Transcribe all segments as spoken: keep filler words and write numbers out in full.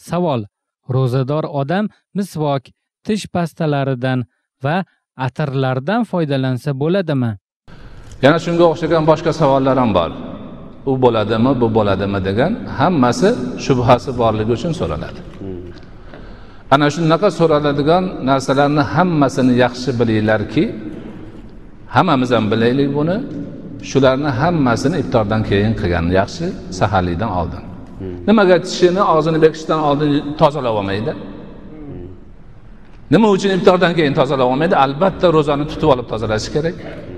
Savol: ro'zador odam misvok, tish pastalaridan va atirlardan foydalansa bo'ladimi? Yana shunga o'xshagan boshqa savollar ham bor. U bo'ladimi, bu bo'ladimi degan hammasi shubhasi borligi uchun so'raladi. Ana shunaqa so'raladigan narsalarni hammasini yaxshi bilinglarki, hammamiz ham bilaylik buni. Shularni hammasini iftordan keyin qilgan yaxshi, saharlikdan oldin. Nimaga tishini og'zini bekishdan oldin tozalab olmaydi? Nima uchun iftordan keyin tozalab olmaydi? Albatta ro'zani tutib olib tozalash kerak.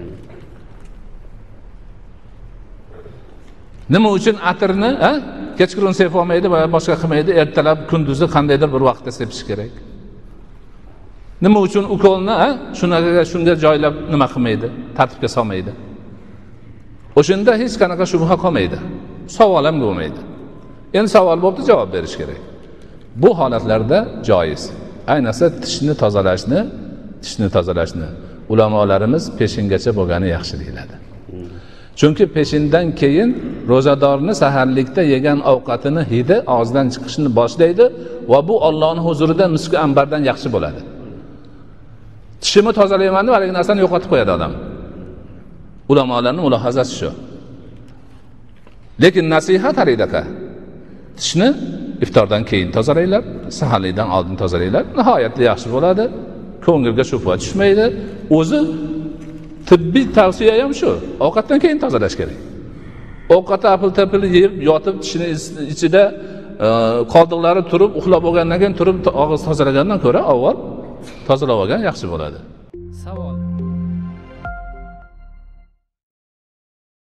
Nima uchun atirni, ha? Kechqurun sepib olmaydi va boshqa qilmaydi, ertalab kunduzi qandaydir bir vaqtda sepish kerak. Nima uchun ukolni, ha? Shunaqa shunga joylab nima qilmaydi? Tartibga solmaydi. O'shunda hech qanaqa shubha qolmaydi. Savol ham bo'lmaydi. Endi savol bo'libdi, javob berish kerak. Bu holatlarda joiz. Ayniqsa tishni tozalashni, tishni tozalashni ulamolarimiz peshingacha bo'lgani yaxshi deyiladi. Chunki peshindan keyin ro'zadorni saharlikda yegan ovqatini hidi og'zidan chiqishni boshlaydi va bu Allohning huzurida miski ambardan yaxshi bo'ladi. Tishimni tozalayman deb haligi narsani yo'qotib qo'yadi odam. Ulamolarning mulohazasi shu. Lekin nasihat haridaqa. Tishni iftordan keyin tozalanglar, saharlikdan oldin tozalanglar. Nihoyatda yaxshi bo'ladi. Ko'ngilga shubha tushmaydi. O'zi tibbiy tavsiya ham shu. Ovqatdan keyin tozalash kerak. Ovqatni apil-tapil yeb, yotib tishini ichida qoldiqlari turib, uxlab bo'lgandan keyin turib og'iz tozalagandan ko'ra avval tozalab olgan yaxshi bo'ladi. Savol: